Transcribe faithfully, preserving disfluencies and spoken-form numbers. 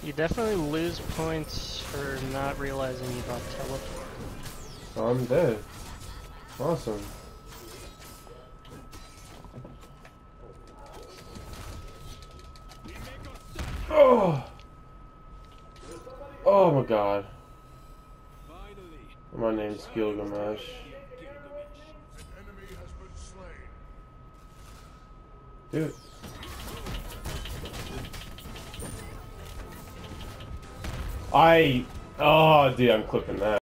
You definitely lose points for not realizing you got teleported. Oh, I'm dead. Awesome. Oh! Oh my god. My name's Gilgamesh. Dude. I... Oh, dude, I'm clipping that.